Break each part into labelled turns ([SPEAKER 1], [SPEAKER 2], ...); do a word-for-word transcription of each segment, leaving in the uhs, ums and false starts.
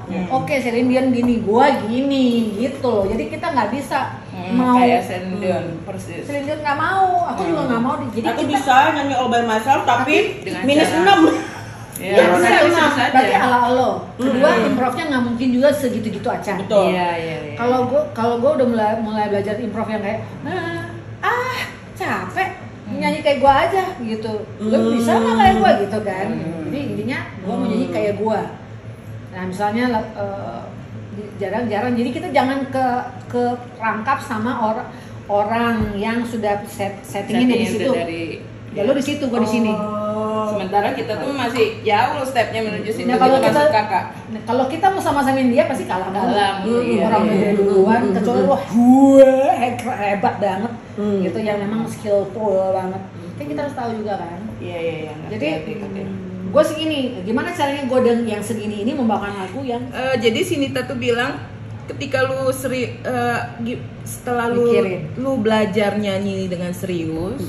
[SPEAKER 1] Hmm.
[SPEAKER 2] Oke, Celine Dion gini, gua gini, gitu loh. Jadi kita nggak bisa
[SPEAKER 1] Hmm,
[SPEAKER 2] mau
[SPEAKER 1] kayak Celine Dion persis.
[SPEAKER 2] Celine Dion nggak mau, aku
[SPEAKER 1] Hmm.
[SPEAKER 2] juga nggak mau. Jadi
[SPEAKER 3] Aku
[SPEAKER 2] kita
[SPEAKER 3] bisa nyanyi all by myself tapi
[SPEAKER 1] dengan
[SPEAKER 3] minus
[SPEAKER 1] cara-
[SPEAKER 3] enam.
[SPEAKER 1] Ya,
[SPEAKER 2] ya,
[SPEAKER 1] bisa,
[SPEAKER 2] bisa,
[SPEAKER 1] bisa
[SPEAKER 2] bisa,
[SPEAKER 1] saja.
[SPEAKER 2] berarti ala lo. Kedua,
[SPEAKER 3] Hmm.
[SPEAKER 2] improvnya nggak mungkin juga segitu-gitu aja.
[SPEAKER 3] Betul.
[SPEAKER 1] Iya, iya, iya.
[SPEAKER 2] Kalau gue kalau gue udah mulai mulai belajar improv yang kayak ah, ah capek nyanyi kayak gue aja gitu. Lo
[SPEAKER 3] Hmm.
[SPEAKER 2] bisa nggak kayak gue gitu kan?
[SPEAKER 1] Hmm.
[SPEAKER 2] Jadi intinya gue mau nyanyi kayak gue. Nah misalnya uh, jarang-jarang. Jadi kita jangan ke ke rangkap sama orang orang yang sudah set, settingnya di
[SPEAKER 1] Settingnya
[SPEAKER 2] situ.
[SPEAKER 1] udah dari
[SPEAKER 2] Ya lo di situ, gue di sini.
[SPEAKER 1] sementara kita tuh masih jauh stepnya menuju situ.
[SPEAKER 2] Nah, kalau
[SPEAKER 1] gitu
[SPEAKER 2] kita
[SPEAKER 1] maksud kakak.
[SPEAKER 2] nah, kalau kita mau sama-samain dia pasti kalah
[SPEAKER 1] Kalah,
[SPEAKER 2] banget.
[SPEAKER 1] iya,
[SPEAKER 2] Orang
[SPEAKER 1] iya.
[SPEAKER 2] udah duluan, kecuali wah gue he- hebat banget,
[SPEAKER 3] Hmm.
[SPEAKER 2] gitu yang memang skillful banget. Kan kita harus tahu juga kan.
[SPEAKER 1] Iya, iya, iya. ngerti,
[SPEAKER 2] Jadi
[SPEAKER 1] ngerti, ngerti.
[SPEAKER 2] gue segini, gimana caranya gue dan yang segini ini membawakan lagu yang
[SPEAKER 1] Eh, jadi si Nita tuh bilang ketika lu seri eh, gi- setelah lu
[SPEAKER 2] Mikirin.
[SPEAKER 1] lu belajar nyanyi dengan serius,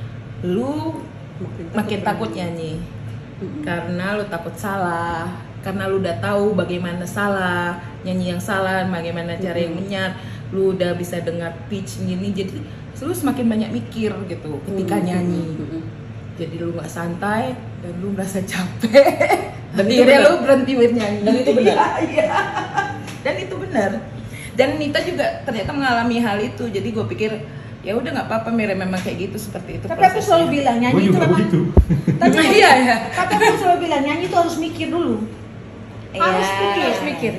[SPEAKER 1] lu makin takut nyanyi karena lu takut salah, karena lu udah tahu bagaimana salah nyanyi yang salah, bagaimana cara yang benar, lu udah bisa dengar pitch gini, jadi lu semakin banyak mikir gitu ketika nyanyi. Jadi lu nggak santai dan lu merasa capek. Dan
[SPEAKER 3] itu
[SPEAKER 1] akhirnya
[SPEAKER 3] benar.
[SPEAKER 1] lu berhenti nyanyi.
[SPEAKER 3] Dan itu benar.
[SPEAKER 1] Iya, iya. Dan itu benar. Dan Nita juga ternyata mengalami hal itu. Jadi gue pikir ya udah nggak apa-apa, Mira memang kayak gitu, seperti itu.
[SPEAKER 2] tapi aku
[SPEAKER 1] prosesnya.
[SPEAKER 2] selalu bilang
[SPEAKER 4] Gue
[SPEAKER 2] nyanyi itu
[SPEAKER 4] juga
[SPEAKER 2] memang
[SPEAKER 4] begitu.
[SPEAKER 2] tapi
[SPEAKER 1] Iya, iya.
[SPEAKER 2] tapi aku selalu bilang nyanyi itu harus mikir dulu, harus
[SPEAKER 1] Iya.
[SPEAKER 2] mikir harus mikir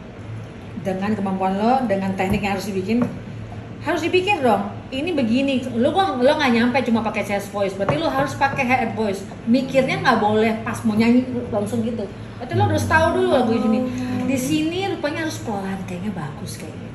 [SPEAKER 2] dengan kemampuan lo, dengan teknik yang harus dibikin, harus dipikir dong. Ini begini, lo kok lo nggak nyampe cuma pakai chest voice, berarti lo harus pakai head voice. Mikirnya nggak boleh pas mau nyanyi langsung gitu. Berarti lo harus tahu dulu lagu ini. Di sini rupanya harus pelan, kayaknya bagus kayaknya.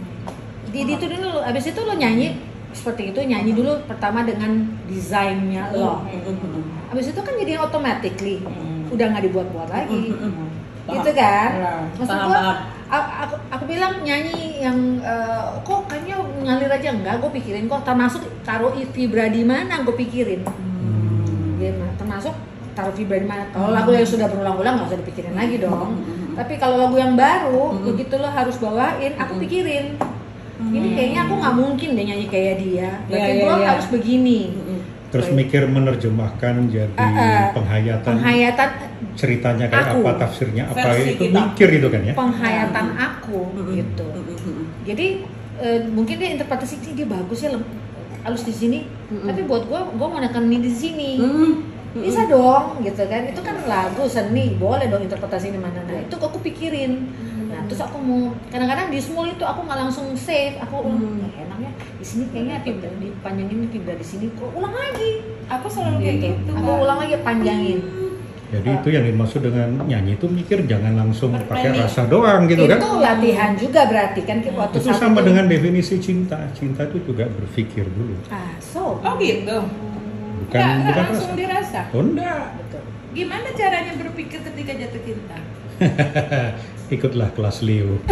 [SPEAKER 2] Di itu dulu, abis itu lo nyanyi seperti itu, nyanyi dulu pertama dengan desainnya lo. Abis itu kan jadi automatically, udah nggak dibuat-buat lagi. Gitu kan? Maksud
[SPEAKER 3] Paham,
[SPEAKER 2] gua,
[SPEAKER 3] paham.
[SPEAKER 2] a- aku, aku bilang nyanyi yang eh, kok kayaknya ngalir aja, enggak, gue pikirin kok, termasuk taruh vibra di mana gue pikirin. Gimana? Termasuk taruh vibra di mana. Kalau lagu yang sudah berulang-ulang nggak usah dipikirin lagi dong. Tapi kalau lagu yang baru, begitu lo harus bawain, aku pikirin. Ini kayaknya aku nggak mungkin deh nyanyi kayak dia. Berarti
[SPEAKER 3] Iya, iya,
[SPEAKER 2] gue
[SPEAKER 3] iya.
[SPEAKER 2] harus begini.
[SPEAKER 4] Terus mikir menerjemahkan jadi
[SPEAKER 2] Ah, ah.
[SPEAKER 4] penghayatan
[SPEAKER 2] Penghayatan
[SPEAKER 4] ceritanya kayak
[SPEAKER 2] aku.
[SPEAKER 4] apa, tafsirnya apa,
[SPEAKER 3] Versi
[SPEAKER 4] itu
[SPEAKER 3] kita.
[SPEAKER 4] mikir itu kan ya.
[SPEAKER 2] penghayatan aku gitu. Jadi eh, mungkin dia interpretasi "Ih, dia bagus ya, lem- halus di sini. Tapi buat gue, gue mau nekenin di sini. Bisa dong, gitu kan? Itu kan lagu seni, boleh dong interpretasi di mana. Nah itu aku pikirin. Nah terus aku mau, kadang-kadang di small itu aku nggak langsung save. Aku ulang, "Eh, enaknya di sini kayaknya fibra dipanjangin fibra di sini. Kok ulang lagi?
[SPEAKER 1] Aku selalu kayak gitu.
[SPEAKER 2] Aku ulang lagi, panjangin.
[SPEAKER 4] Jadi itu yang dimaksud dengan nyanyi itu mikir, jangan langsung pakai
[SPEAKER 1] Bermain.
[SPEAKER 4] rasa doang gitu kan.
[SPEAKER 2] Itu latihan juga berarti kan waktu
[SPEAKER 4] Itu
[SPEAKER 2] saat
[SPEAKER 4] sama
[SPEAKER 2] itu-
[SPEAKER 4] dengan definisi cinta. Cinta itu juga berpikir dulu.
[SPEAKER 2] Ah, so.
[SPEAKER 1] Oh gitu.
[SPEAKER 4] Bukan
[SPEAKER 1] Nggak, nggak
[SPEAKER 4] bukan
[SPEAKER 1] langsung
[SPEAKER 4] rasa.
[SPEAKER 1] dirasa.
[SPEAKER 4] Oh enggak.
[SPEAKER 2] Betul.
[SPEAKER 1] Gimana caranya berpikir ketika jatuh cinta?
[SPEAKER 4] Ikutlah kelas Leo.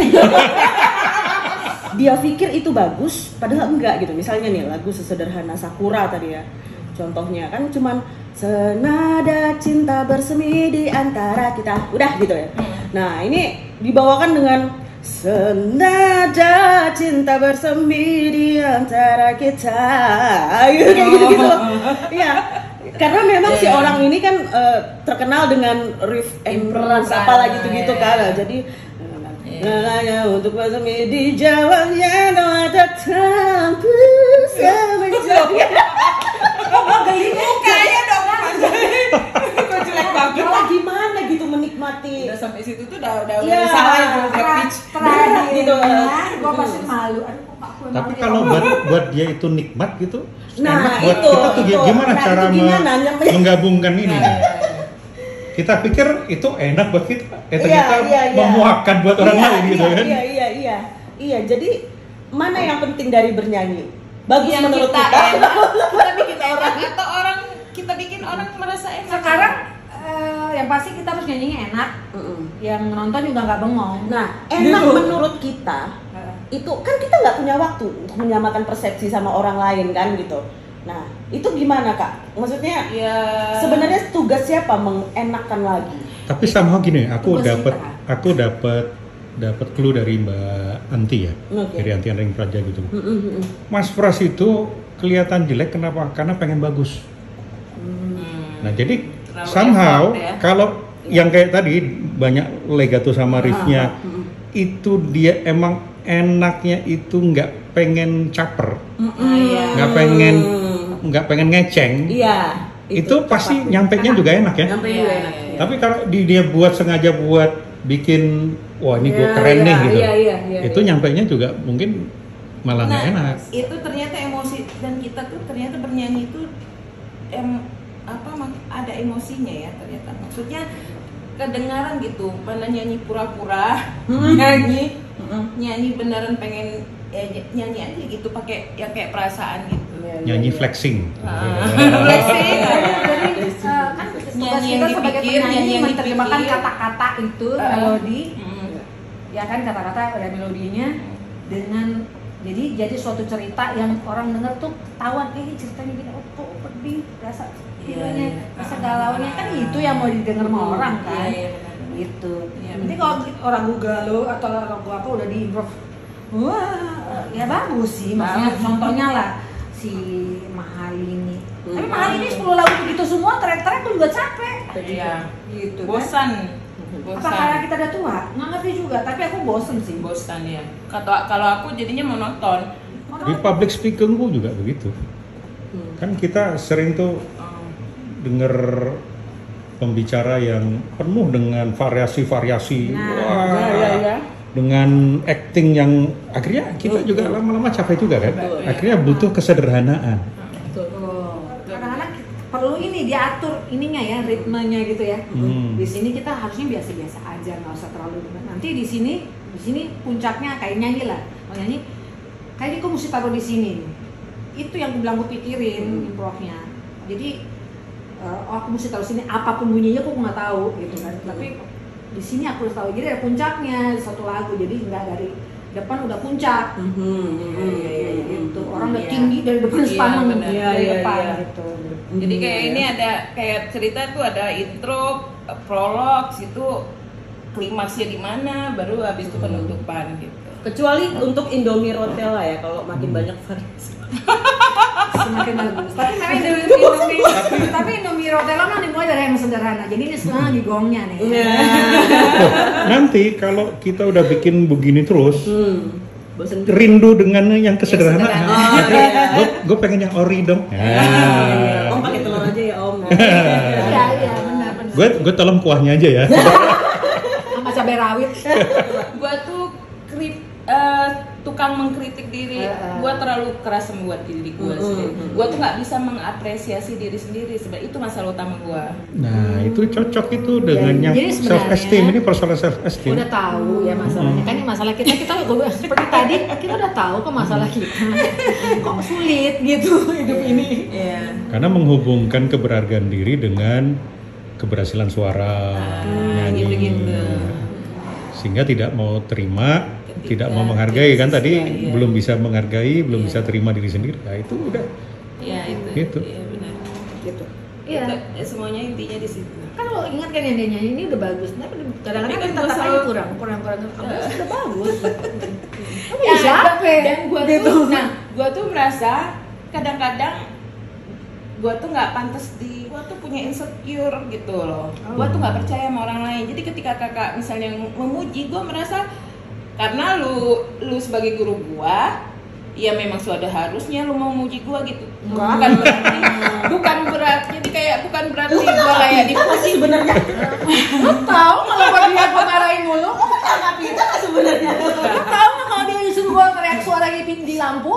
[SPEAKER 3] Dia pikir itu bagus, padahal enggak gitu. Misalnya nih lagu sesederhana Sakura tadi ya, contohnya kan cuman senada cinta bersemi di antara kita, udah gitu ya. Nah ini dibawakan dengan senada cinta bersemi di antara kita, gitu kayak gitu gitu. Iya. Karena memang si orang ini kan eh, terkenal dengan riff entrance apalah gitu-gitu kan. Jadi Nalanya untuk bersemi di jalannya doa tetap bersama.
[SPEAKER 1] Kayaknya dong Mas. Kok jelek banget.
[SPEAKER 3] Kita gimana gitu menikmati?
[SPEAKER 1] Udah sampai situ tuh udah udah
[SPEAKER 3] Iya.
[SPEAKER 1] usaha itu udah pitch.
[SPEAKER 2] Terakhir
[SPEAKER 3] Gitu.
[SPEAKER 2] gue pasti malu. Aduh, kok aku yang
[SPEAKER 4] Tapi
[SPEAKER 2] malu
[SPEAKER 4] kalau
[SPEAKER 2] ya?
[SPEAKER 4] buat buat dia itu nikmat gitu,
[SPEAKER 3] Nah,
[SPEAKER 4] enak buat
[SPEAKER 3] itu,
[SPEAKER 4] kita tuh
[SPEAKER 3] itu.
[SPEAKER 4] gimana
[SPEAKER 3] Nah,
[SPEAKER 4] cara
[SPEAKER 3] itu gimana?
[SPEAKER 4] me-
[SPEAKER 3] Nyampe-
[SPEAKER 4] menggabungkan ini? Kita pikir itu enak buat kita, eh ternyata
[SPEAKER 3] iya, iya.
[SPEAKER 4] memuakkan buat orang
[SPEAKER 3] Iya,
[SPEAKER 4] lain gitu
[SPEAKER 3] iya,
[SPEAKER 4] kan?
[SPEAKER 3] Iya iya iya. Iya, jadi mana yang penting dari bernyanyi? Bagus
[SPEAKER 1] Yang
[SPEAKER 3] menurut
[SPEAKER 1] kita
[SPEAKER 3] kita.
[SPEAKER 1] enak, kita bikin orang atau orang kita bikin orang merasa enak.
[SPEAKER 2] Sekarang eh, yang pasti kita harus nyanyinya enak,
[SPEAKER 3] Mm-mm.
[SPEAKER 2] yang menonton juga nggak bengong.
[SPEAKER 3] Nah, enak
[SPEAKER 1] Gitu.
[SPEAKER 3] menurut kita itu kan kita nggak punya waktu untuk menyamakan persepsi sama orang lain kan gitu. Nah, itu gimana Kak? Maksudnya
[SPEAKER 1] ya
[SPEAKER 3] sebenarnya tugas siapa mengenakan lagi?
[SPEAKER 4] Tapi sama gini, aku
[SPEAKER 2] Tugas
[SPEAKER 4] dapat
[SPEAKER 2] kita.
[SPEAKER 4] aku dapat dapat clue dari Mbak Anti ya,
[SPEAKER 3] Oke.
[SPEAKER 4] dari Anti Andring Praja gitu.
[SPEAKER 3] Mm, mm, mm.
[SPEAKER 4] Mas Pras itu kelihatan jelek kenapa? Karena pengen bagus.
[SPEAKER 1] Hmm.
[SPEAKER 4] Nah jadi
[SPEAKER 1] Terlalu
[SPEAKER 4] somehow
[SPEAKER 1] effort ya.
[SPEAKER 4] kalau yang kayak tadi banyak legato sama riffnya itu dia emang enaknya itu nggak pengen caper,
[SPEAKER 1] Ah, iya.
[SPEAKER 4] nggak pengen nggak pengen ngeceng.
[SPEAKER 3] Iya.
[SPEAKER 4] Itu, pasti nyampainya juga enak ya.
[SPEAKER 3] Nyampe
[SPEAKER 1] Iya,
[SPEAKER 3] juga
[SPEAKER 1] iya,
[SPEAKER 3] enak.
[SPEAKER 1] iya.
[SPEAKER 4] Tapi kalau di, dia buat sengaja buat bikin wah ini gue
[SPEAKER 3] Iya,
[SPEAKER 4] keren
[SPEAKER 3] iya,
[SPEAKER 4] nih gitu,
[SPEAKER 3] iya, iya, iya,
[SPEAKER 4] itu
[SPEAKER 3] iya.
[SPEAKER 4] nyampainya juga mungkin malah nggak
[SPEAKER 1] Nah,
[SPEAKER 4] enak.
[SPEAKER 1] itu ternyata emosi dan kita tuh ternyata bernyanyi itu em, apa mak- ada emosinya ya ternyata. Maksudnya kedengaran gitu, mana nyanyi pura-pura, nyanyi nyanyi beneran pengen ya, ny- nyanyi aja gitu pakai ya kayak perasaan gitu.
[SPEAKER 4] Nyanyi flexing.
[SPEAKER 1] Ah. Flexing.
[SPEAKER 2] Jadi eh, kan tugas
[SPEAKER 1] Nyanyi
[SPEAKER 2] kita
[SPEAKER 1] yang
[SPEAKER 2] sebagai
[SPEAKER 1] dipikir,
[SPEAKER 2] penyanyi
[SPEAKER 1] nyanyi yang
[SPEAKER 2] menerjemahkan
[SPEAKER 1] dipikir.
[SPEAKER 2] kata-kata itu
[SPEAKER 1] Uh,
[SPEAKER 2] melodi,
[SPEAKER 1] Mm.
[SPEAKER 2] ya kan kata-kata ada melodinya dengan jadi jadi suatu cerita yang orang denger tuh ketahuan eh ini ceritanya gini oh kok pedih rasa
[SPEAKER 1] Iya,
[SPEAKER 2] filmnya
[SPEAKER 1] iya.
[SPEAKER 2] rasa galaunya kan itu yang mau didengar sama orang kan
[SPEAKER 1] Iya, iya, benar.
[SPEAKER 2] gitu.
[SPEAKER 1] Iya,
[SPEAKER 2] Nanti
[SPEAKER 1] benar.
[SPEAKER 2] kalau orang galau atau lagu apa udah di improve, wah ya bagus sih. Maksudnya contohnya lah si Mahalini.
[SPEAKER 3] Hmm.
[SPEAKER 2] Tapi Mahalini sepuluh lagu begitu semua trek-trek tuh juga capek.
[SPEAKER 1] Iya.
[SPEAKER 2] Gitu. Kan?
[SPEAKER 1] Bosan.
[SPEAKER 2] Apa karena
[SPEAKER 1] Bosan.
[SPEAKER 2] kita udah tua? Nggak ngerti juga. Tapi aku bosen sih.
[SPEAKER 1] Bosan ya. Kata kalau aku jadinya monoton.
[SPEAKER 4] Di public speaking pun juga begitu. Kan kita sering tuh
[SPEAKER 1] Oh.
[SPEAKER 4] denger pembicara yang penuh dengan variasi-variasi,
[SPEAKER 2] Nah,
[SPEAKER 4] wah,
[SPEAKER 3] ya, ya, ya.
[SPEAKER 4] dengan acting yang akhirnya kita juga lama-lama capek juga kan.
[SPEAKER 1] Betul, ya.
[SPEAKER 4] Akhirnya butuh kesederhanaan.
[SPEAKER 2] Tuh. Kadang-kadang perlu ini diatur ininya ya, ritmenya gitu ya.
[SPEAKER 4] Hmm.
[SPEAKER 2] Di sini kita harusnya biasa-biasa aja, nggak usah terlalu. Nanti di sini, di sini puncaknya kayak nyanyi lah. Kalau nyanyi, kayaknya gue mesti taruh di sini. Itu yang gue bilang gue pikirin improve-nya. Jadi uh, oh, aku mesti taruh sini. Apapun bunyinya aku nggak tahu gitu kan. Tapi di sini aku harus tahu. Jadi ada puncaknya di satu lagu. Jadi nggak dari depan udah puncak. Gitu. Orang udah
[SPEAKER 1] Iya.
[SPEAKER 2] tinggi dari depan
[SPEAKER 1] Iya,
[SPEAKER 2] sepaneng
[SPEAKER 1] benar.
[SPEAKER 2] dari
[SPEAKER 3] Iya, iya,
[SPEAKER 2] depan
[SPEAKER 3] iya.
[SPEAKER 2] gitu.
[SPEAKER 1] Jadi kayak ini ada kayak cerita tuh ada intro, prolog, situ klimaksnya di mana, baru habis itu penutupan gitu.
[SPEAKER 3] Kecuali untuk Indomie Rotella ya, kalau makin banyak variasi.
[SPEAKER 2] Semakin bagus. Tapi memang Indomie, Indomie, tapi Indomie Rotella mah dimulai dari yang sederhana. Jadi ini sebenarnya di gongnya nih.
[SPEAKER 4] Nanti kalau kita udah bikin begini terus,
[SPEAKER 3] Hmm. Bosen
[SPEAKER 4] rindu dengan yang kesederhanaan.
[SPEAKER 1] sederhana.
[SPEAKER 3] Oh, iya.
[SPEAKER 4] Gue pengen yang ori dong.
[SPEAKER 3] Om pakai telur aja ya Om.
[SPEAKER 2] Iya iya benar benar.
[SPEAKER 4] Gue gue tolong kuahnya aja ya.
[SPEAKER 2] Sama cabai rawit.
[SPEAKER 1] Gua tuh krip, eh, tukang mengkritik diri.
[SPEAKER 2] Heeh.
[SPEAKER 1] Gua terlalu keras membuat diri gua
[SPEAKER 3] Mm,
[SPEAKER 1] sendiri.
[SPEAKER 3] mm,
[SPEAKER 1] Gua tuh nggak bisa mengapresiasi diri sendiri. Sebenarnya itu masalah utama gua.
[SPEAKER 4] Nah itu cocok itu dengan yang
[SPEAKER 2] Jadi
[SPEAKER 4] self esteem,
[SPEAKER 2] sebenarnya
[SPEAKER 4] ini persoalan self esteem.
[SPEAKER 2] Udah tahu ya masalahnya. Kan ini masalah kita kita gua- seperti tadi kita udah tahu kok masalah kita. Kok sulit gitu hidup ini.
[SPEAKER 1] Iya.
[SPEAKER 4] Karena menghubungkan keberhargaan diri dengan keberhasilan suara, nyanyi,
[SPEAKER 1] gitu-gitu.
[SPEAKER 4] sehingga tidak mau terima,
[SPEAKER 1] Ketika
[SPEAKER 4] tidak mau menghargai kan tadi
[SPEAKER 1] iya, iya.
[SPEAKER 4] belum bisa menghargai, belum
[SPEAKER 1] Iya.
[SPEAKER 4] bisa terima diri sendiri. Nah itu udah.
[SPEAKER 1] Iya itu.
[SPEAKER 4] Gitu.
[SPEAKER 1] Iya benar.
[SPEAKER 3] Gitu.
[SPEAKER 2] Iya.
[SPEAKER 1] Itu, eh, semuanya intinya di situ.
[SPEAKER 2] Kan lo ingat kan yang dia nyanyi ini udah bagus. Tapi kadang-kadang
[SPEAKER 1] Tapi kan
[SPEAKER 2] kita
[SPEAKER 1] gua
[SPEAKER 2] tetap aja
[SPEAKER 1] selalu-
[SPEAKER 2] kurang kurang kurang. Abis udah bagus. Kamu
[SPEAKER 1] Ya,
[SPEAKER 2] siapa?
[SPEAKER 1] dan gua
[SPEAKER 2] Gitu.
[SPEAKER 1] tuh, nah, gua tuh merasa kadang-kadang gua tuh nggak pantas di, gua tuh punya insecure gitu loh. Gua tuh nggak percaya sama orang lain. Jadi ketika kakak misalnya memuji, gua merasa karena lu lu sebagai guru gua, ya memang sudah harusnya lu mau muji gua gitu. Bukan berarti, bukan berarti, jadi kayak bukan berarti gua kayak dipuji.
[SPEAKER 3] Sebenarnya
[SPEAKER 2] Lo tau kalau gue dia gue marahin mulu, lo
[SPEAKER 3] nggak pintar sebenarnya.
[SPEAKER 2] lo tau nggak kalau dia disuruh gue teriak suara di, di lampu?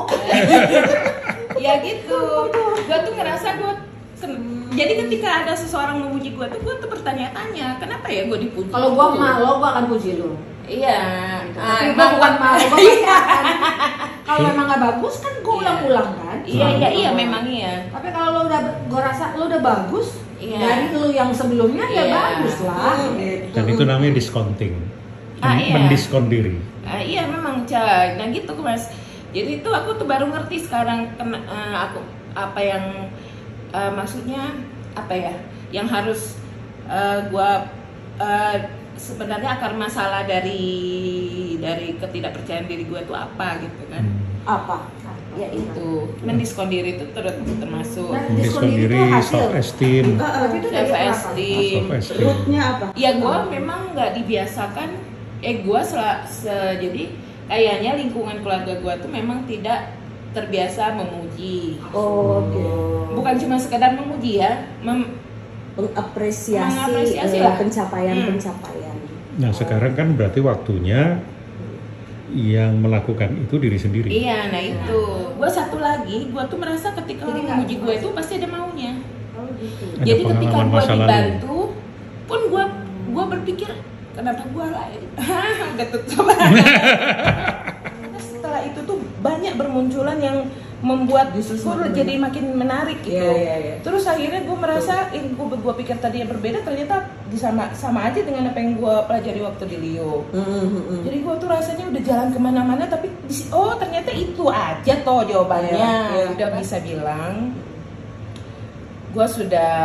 [SPEAKER 1] Ya gitu. Gua tuh ngerasa gua ken- jadi ketika ada seseorang memuji gua tuh gua tuh bertanya-tanya, kenapa ya gua dipuji?
[SPEAKER 2] Kalau gue mah lo, gue akan puji lo.
[SPEAKER 1] Iya.
[SPEAKER 2] Tapi
[SPEAKER 1] Ah,
[SPEAKER 2] gue bukan
[SPEAKER 1] mah-
[SPEAKER 2] malu, gue pasti akan. Kalau memang gak bagus kan gue ulang-ulang kan.
[SPEAKER 1] Iya iya iya memang iya.
[SPEAKER 2] Tapi kalau lo udah, gue rasa lo udah bagus
[SPEAKER 1] Iya.
[SPEAKER 2] dari lo yang sebelumnya ya
[SPEAKER 1] Iya.
[SPEAKER 2] bagus lah.
[SPEAKER 4] Dan itu namanya discounting,
[SPEAKER 1] Ah, iya.
[SPEAKER 4] mendiskon diri.
[SPEAKER 1] Ah, iya memang Ca. Nah gitu Mas. Jadi itu aku tuh baru ngerti sekarang kena, eh, aku apa yang eh, maksudnya apa ya? Yang harus eh, gua eh, sebenarnya akar masalah dari dari ketidakpercayaan diri gue itu apa gitu kan.
[SPEAKER 3] Apa?
[SPEAKER 1] Ya itu, mendiskon diri itu ter- termasuk
[SPEAKER 2] Nah,
[SPEAKER 4] diskon
[SPEAKER 2] diskon diri
[SPEAKER 4] diri,
[SPEAKER 2] itu hasil.
[SPEAKER 4] self esteem,
[SPEAKER 2] Berarti itu dari
[SPEAKER 1] self
[SPEAKER 2] apa?
[SPEAKER 1] esteem.
[SPEAKER 4] self esteem.
[SPEAKER 3] Rootnya apa?
[SPEAKER 1] Ya gue memang nggak dibiasakan, eh gue sel- se- jadi kayaknya lingkungan keluarga gue tuh memang tidak terbiasa memuji.
[SPEAKER 3] Oh, oke.
[SPEAKER 1] Bukan cuma sekedar memuji ya, mem-
[SPEAKER 3] Mengapresiasi,
[SPEAKER 1] Mengapresiasi
[SPEAKER 3] eh,
[SPEAKER 1] lah.
[SPEAKER 3] pencapaian-pencapaian.
[SPEAKER 4] Nah sekarang kan berarti waktunya yang melakukan itu diri sendiri.
[SPEAKER 1] iya, nah itu. Gue satu lagi, gue tuh merasa ketika
[SPEAKER 2] Jadi
[SPEAKER 1] orang
[SPEAKER 2] nggak-
[SPEAKER 1] memuji gue itu pasti ada maunya.
[SPEAKER 2] Oh gitu.
[SPEAKER 4] Ada
[SPEAKER 1] Jadi ketika
[SPEAKER 4] pengalaman
[SPEAKER 1] gue
[SPEAKER 4] masa lalu.
[SPEAKER 1] dibantu, pun gue gue berpikir kenapa gue lain, getut Karena setelah itu tuh banyak bermunculan yang membuat
[SPEAKER 3] Justru
[SPEAKER 1] gue
[SPEAKER 3] semakin
[SPEAKER 1] jadi makin menarik gitu.
[SPEAKER 3] Iya, iya, iya.
[SPEAKER 1] Terus akhirnya gue merasa, eh, gue gue pikir tadi yang berbeda ternyata sama sama aja dengan apa yang gue pelajari waktu di Leo.
[SPEAKER 3] Mm, mm, mm.
[SPEAKER 1] Jadi gue tuh rasanya udah jalan kemana-mana tapi di- oh ternyata itu aja toh jawabannya.
[SPEAKER 3] Iya, iya.
[SPEAKER 1] Udah bisa bilang, gue sudah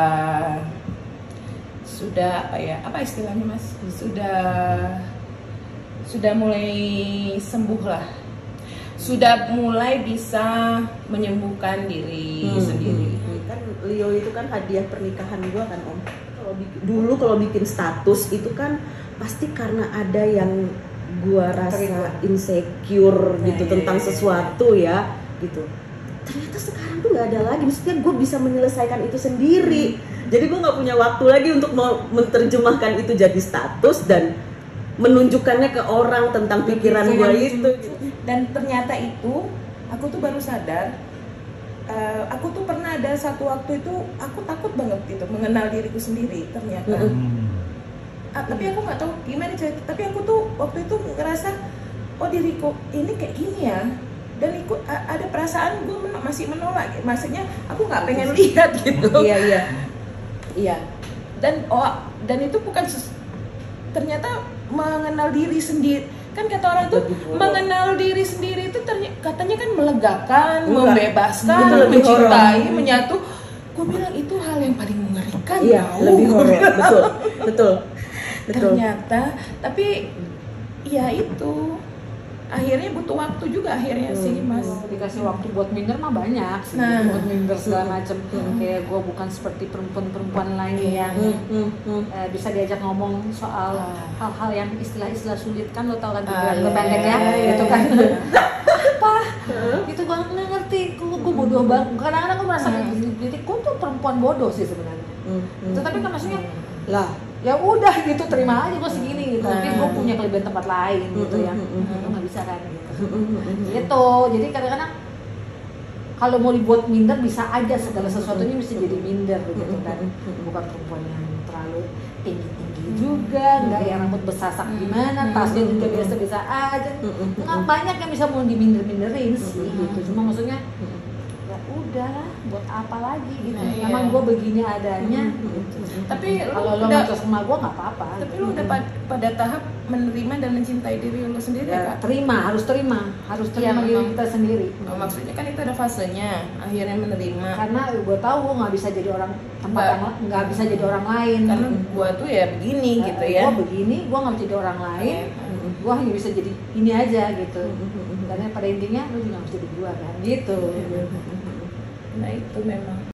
[SPEAKER 1] sudah apa ya apa istilahnya mas? Sudah sudah mulai sembuh lah. Sudah mulai bisa menyembuhkan diri
[SPEAKER 3] Hmm,
[SPEAKER 1] sendiri.
[SPEAKER 3] hmm. Kan Leo itu kan hadiah pernikahan gua kan om. Kalau bikin- dulu kalau bikin status itu kan pasti karena ada yang gua rasa insecure gitu
[SPEAKER 1] iya,
[SPEAKER 3] tentang
[SPEAKER 1] iya,
[SPEAKER 3] sesuatu ya gitu. Ternyata sekarang tuh nggak ada lagi. Maksudnya gue bisa menyelesaikan itu sendiri. Jadi gue nggak punya waktu lagi untuk mau menerjemahkan itu jadi status dan menunjukkannya ke orang tentang pikiran gue itu.
[SPEAKER 1] Dan ternyata itu aku tuh baru sadar, eh, aku tuh pernah ada satu waktu itu aku takut banget gitu mengenal diriku sendiri ternyata.
[SPEAKER 4] Hmm.
[SPEAKER 1] Ah, tapi aku nggak tahu gimana cerita. Tapi aku tuh waktu itu ngerasa, oh diriku ini kayak gini ya. Dan ikut a- ada perasaan gue men- masih menolak. Maksudnya aku nggak pengen lihat gitu.
[SPEAKER 3] Iya iya iya.
[SPEAKER 1] Dan oh dan itu bukan ses- ternyata mengenal diri sendiri. Kan kata orang tuh
[SPEAKER 3] Lebih horor.
[SPEAKER 1] mengenal diri sendiri itu terny- katanya kan melegakan,
[SPEAKER 3] Enggak.
[SPEAKER 1] membebaskan,
[SPEAKER 3] Itu lebih
[SPEAKER 1] mencintai,
[SPEAKER 3] horor.
[SPEAKER 1] menyatu. Gue bilang itu hal yang paling mengerikan.
[SPEAKER 3] Iya
[SPEAKER 1] tau.
[SPEAKER 3] lebih horor. Betul betul betul.
[SPEAKER 1] Ternyata, tapi ya itu akhirnya butuh waktu juga akhirnya sih mas.
[SPEAKER 2] Dikasih waktu buat minder mah banyak sih,
[SPEAKER 1] Nah.
[SPEAKER 2] buat minder segala macem. Kayak gue bukan seperti perempuan-perempuan lain yang
[SPEAKER 3] Hmm, hmm, hmm.
[SPEAKER 2] eh, bisa diajak ngomong soal
[SPEAKER 1] Ah.
[SPEAKER 2] hal-hal yang istilah-istilah sulit kan lo tau kan
[SPEAKER 1] Ah,
[SPEAKER 2] tujuan gue
[SPEAKER 1] iya,
[SPEAKER 2] pendek ya
[SPEAKER 1] iya,
[SPEAKER 2] gitu
[SPEAKER 1] iya.
[SPEAKER 2] kan apa itu gue nggak ngerti gue gue bodoh banget kadang-kadang gue merasa jadi gue tuh perempuan bodoh sih sebenarnya.
[SPEAKER 3] Hmm, hmm.
[SPEAKER 2] Itu tapi kan maksudnya
[SPEAKER 3] Lah
[SPEAKER 2] ya udah gitu terima aja gue segini gitu tapi gue
[SPEAKER 1] Hmm.
[SPEAKER 2] punya kelebihan tempat lain gitu ya
[SPEAKER 3] Hmm, hmm, hmm.
[SPEAKER 2] lo nggak bisa kan gitu
[SPEAKER 3] hmm.
[SPEAKER 2] gitu jadi kadang-kadang kalau mau dibuat minder bisa aja segala sesuatunya bisa jadi minder gitu kan bukan perempuan yang terlalu tinggi-tinggi juga nggak yang rambut bersasak gimana tasnya juga biasa-biasa aja nggak banyak yang bisa mau diminder-minderin sih gitu cuma maksudnya ya udah buat apa lagi gitu
[SPEAKER 1] Nah, iya.
[SPEAKER 2] emang gue begini adanya
[SPEAKER 1] Tapi lu
[SPEAKER 2] kalau lo
[SPEAKER 1] udah,
[SPEAKER 2] nggak sama gue nggak apa-apa
[SPEAKER 1] tapi lu udah pad- pada tahap menerima dan mencintai diri lu sendiri
[SPEAKER 2] ya,
[SPEAKER 1] kan?
[SPEAKER 2] terima harus terima harus terima
[SPEAKER 1] Iya,
[SPEAKER 2] diri
[SPEAKER 1] memang.
[SPEAKER 2] kita sendiri
[SPEAKER 1] Oh, maksudnya kan itu ada fasenya akhirnya menerima.
[SPEAKER 2] karena gue tahu gue nggak bisa jadi orang tempat
[SPEAKER 1] Nggak.
[SPEAKER 2] yang nggak bisa jadi orang lain
[SPEAKER 1] Karena gua tuh ya begini gitu ya.
[SPEAKER 2] gue begini gue nggak bisa jadi orang lain gue hanya bisa jadi ini aja gitu karena pada intinya lu juga harus jadi gue kan gitu
[SPEAKER 1] Nah itu memang.